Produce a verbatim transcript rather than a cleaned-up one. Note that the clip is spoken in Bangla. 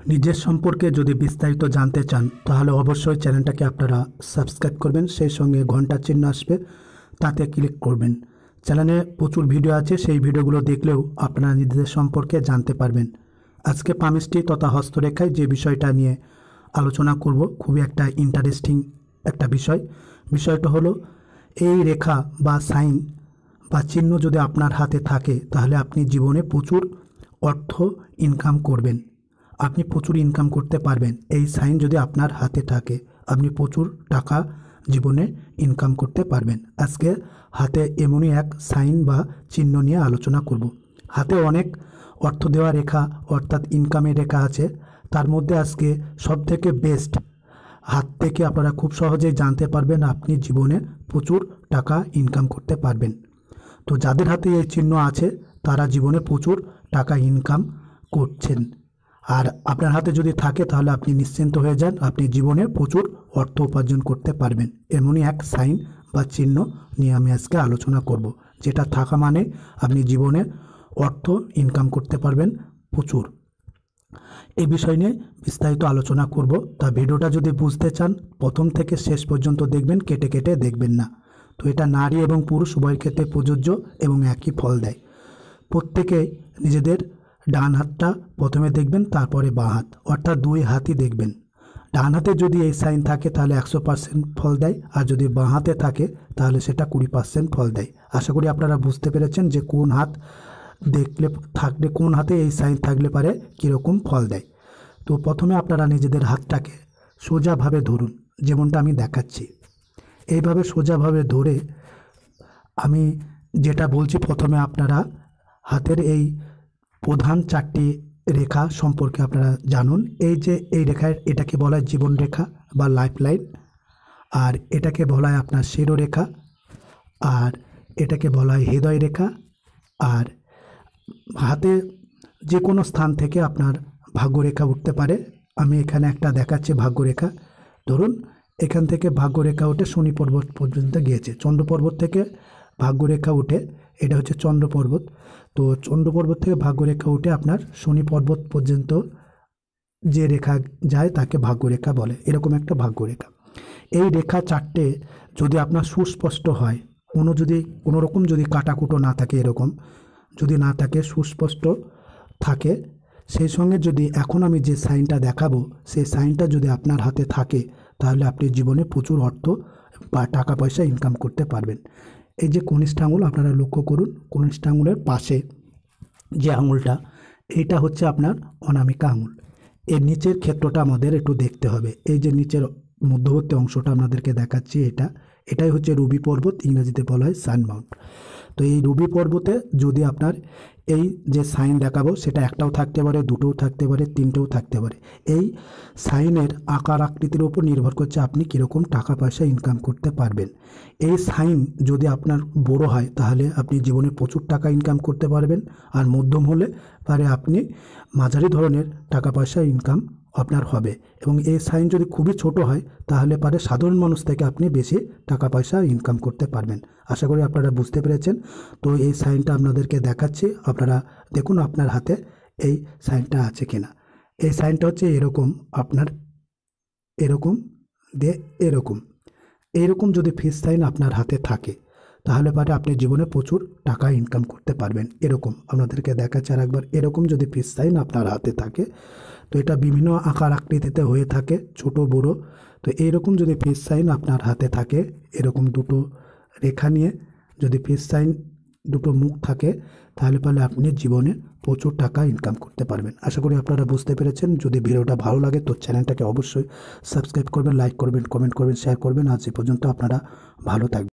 নিজের সম্পর্কে যদি বিস্তারিত জানতে চান তাহলে অবশ্যই চ্যানেলটাকে আপনারা সাবস্ক্রাইব করবেন, সেই সঙ্গে ঘন্টার চিহ্ন আসবে তাতে ক্লিক করবেন। চ্যানেলে প্রচুর ভিডিও আছে, সেই ভিডিওগুলো দেখলেও আপনারা নিজেদের সম্পর্কে জানতে পারবেন। আজকে পামিস্ট্রি তথা হস্তরেখায় যে বিষয়টা নিয়ে আলোচনা করব, খুবই একটা ইন্টারেস্টিং একটা বিষয়। বিষয়টা হলো এই রেখা বা সাইন বা চিহ্ন যদি আপনার হাতে থাকে তাহলে আপনি জীবনে প্রচুর অর্থ ইনকাম করবেন, আপনি প্রচুর ইনকাম করতে পারবেন। এই সাইন যদি আপনার হাতে থাকে আপনি প্রচুর টাকা জীবনে ইনকাম করতে পারবেন। আজকে হাতে এমনই এক সাইন বা চিহ্ন নিয়ে আলোচনা করব। হাতে অনেক অর্থ দেওয়া রেখা অর্থাৎ ইনকামের রেখা আছে, তার মধ্যে আজকে সবথেকে বেস্ট হাত থেকে আপনারা খুব সহজেই জানতে পারবেন আপনি জীবনে প্রচুর টাকা ইনকাম করতে পারবেন। তো যাদের হাতে এই চিহ্ন আছে তারা জীবনে প্রচুর টাকা ইনকাম করছেন, আর আপনার হাতে যদি থাকে তাহলে আপনি নিশ্চিন্ত হয়ে যান, আপনি জীবনে প্রচুর অর্থ উপার্জন করতে পারবেন। এমনই এক সাইন বা চিহ্ন নিয়ে আমি আজকে আলোচনা করব, যেটা থাকা মানে আপনি জীবনে অর্থ ইনকাম করতে পারবেন প্রচুর। এই বিষয় নিয়ে বিস্তারিত আলোচনা করব। তা ভিডিওটা যদি বুঝতে চান প্রথম থেকে শেষ পর্যন্ত দেখবেন, কেটে কেটে দেখবেন না। তো এটা নারী এবং পুরুষ উভয়ের ক্ষেত্রে প্রযোজ্য এবং একই ফল দেয়। প্রত্যেকে নিজেদের ডান হাতটা প্রথমে দেখবেন, তারপরে বাঁ হাত, অর্থাৎ দুই হাতই দেখবেন। ডান হাতে যদি এই সাইন থাকে তাহলে একশো পার্সেন্ট ফল দেয়, আর যদি বাঁ হাতে থাকে তাহলে সেটা কুড়ি পার্সেন্ট ফল দেয়। আশা করি আপনারা বুঝতে পেরেছেন যে কোন হাত দেখলে থাকলে, কোন হাতে এই সাইন থাকলে পারে কীরকম ফল দেয়। তো প্রথমে আপনারা নিজেদের হাতটাকে সোজাভাবে ধরুন, যেমনটা আমি দেখাচ্ছি। এইভাবে সোজাভাবে ধরে আমি যেটা বলছি প্রথমে আপনারা হাতের এই প্রধান চারটি রেখা সম্পর্কে আপনারা জানুন। এই যে এই রেখায়, এটাকে বলা হয় জীবন রেখা বা লাইফ লাইন, আর এটাকে বলা হয় আপনার শিরোরেখা, আর এটাকে বলা হয় হৃদয় রেখা। আর হাতে যে কোনো স্থান থেকে আপনার ভাগ্যরেখা উঠতে পারে। আমি এখানে একটা দেখাচ্ছি ভাগ্যরেখা। ধরুন এখান থেকে ভাগ্যরেখা উঠে শনি পর্বত পর্যন্ত গিয়েছে, চন্দ্র পর্বত থেকে ভাগ্যরেখা উঠে, এটা হচ্ছে চন্দ্র পর্বত। তো চন্দ্র পর্বত থেকে ভাগ্যরেখা উঠে আপনার শনি পর্বত পর্যন্ত যে রেখা যায় তাকে ভাগ্যরেখা বলে। এরকম একটা ভাগ্যরেখা। এই রেখা চারটে যদি আপনার সুস্পষ্ট হয়, কোনো যদি কোনো রকম যদি কাটাকুটো না থাকে, এরকম যদি না থাকে, সুস্পষ্ট থাকে, সেই সঙ্গে যদি এখন আমি যে সাইনটা দেখাবো সেই সাইনটা যদি আপনার হাতে থাকে তাহলে আপনি জীবনে প্রচুর অর্থ বা টাকা পয়সা ইনকাম করতে পারবেন। এই যে কনিষ্ঠ আঙুল আপনারা লক্ষ্য করুন, কনিষ্ঠ আঙুলের পাশে যে আঙুলটা, এইটা হচ্ছে আপনার অনামিকা আঙুল। এর নিচের ক্ষেত্রটা আমাদের একটু দেখতে হবে। এই যে নিচের মধ্যবর্তী অংশটা আপনাদেরকে দেখাচ্ছি, এটা এটাই হচ্ছে রবি পর্বত, ইংরেজিতে বলা হয় সান মাউন্ট। তো এই রবি পর্বতে যদি আপনার এই যে সাইন দেখাবো সেটা একটাও থাকতে পারে, দুটোও থাকতে পারে, তিনটেও থাকতে পারে। এই সাইনের আকার আকৃতির উপর নির্ভর করছে আপনি কীরকম টাকা পয়সা ইনকাম করতে পারবেন। এই সাইন যদি আপনার বড় হয় তাহলে আপনি জীবনে প্রচুর টাকা ইনকাম করতে পারবেন, আর মধ্যম হলে পারে আপনি মাঝারি ধরনের টাকা পয়সা ইনকাম আপনার হবে। এবং এই সাইন যদি খুবই ছোট হয় তাহলে পারে সাধারণ মানুষ থেকে আপনি বেশি টাকা পয়সা ইনকাম করতে পারবেন। আশা করি আপনারা বুঝতে পেরেছেন। তো এই সাইনটা আপনাদেরকে দেখাচ্ছি, আপনারা দেখুন আপনার হাতে এই সাইনটা আছে কিনা। এই সাইনটা হচ্ছে এরকম, আপনার এরকম দিয়ে এরকম, এইরকম যদি ফিস সাইন আপনার হাতে থাকে তাহলে পারে আপনি জীবনে প্রচুর টাকা ইনকাম করতে পারবেন। এরকম আপনাদেরকে দেখাচ্ছে আর একবার, এরকম যদি ফিস সাইন আপনার হাতে থাকে, তো এটা বিভিন্ন আকার আকৃতিতে হয়ে থাকে, ছোট বড়। তো এইরকম যদি ফিস সাইন আপনার হাতে থাকে, এরকম দুটো রেখা নিয়ে যদি ফিস সাইন দুটো মুখ থাকে তাহলে পারলে আপনি জীবনে প্রচুর টাকা ইনকাম করতে পারবেন। আশা করি আপনারা বুঝতে পেরেছেন। যদি ভিডিওটা ভালো লাগে তো চ্যানেলটাকে অবশ্যই সাবস্ক্রাইব করবেন, লাইক করবেন, কমেন্ট করবেন, শেয়ার করবেন। আজ এ পর্যন্ত, আপনারা ভালো থাকবেন।